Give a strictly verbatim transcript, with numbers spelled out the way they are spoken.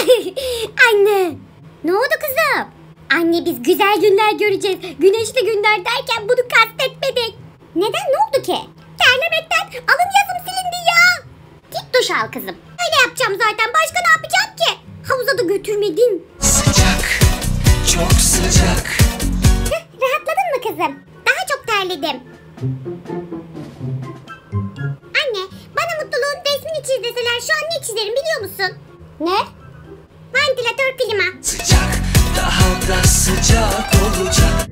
Anne. Ne oldu kızım? Anne biz güzel günler göreceğiz. Güneşli günler derken bunu kastetmedik. Neden, ne oldu ki? Terlemekten alın yazım silindi ya. Git duş al kızım. Öyle yapacağım zaten. Başka ne yapacağım ki? Havuza da götürmedin. Sıcak. Çok sıcak. Heh, rahatladın mı kızım? Daha çok terledim. Anne, bana mutluluğun resmini çiz deseler şu an ne çizerim biliyor musun? Ne? Ventilatör klima. Sıcak. Daha da sıcak olacak.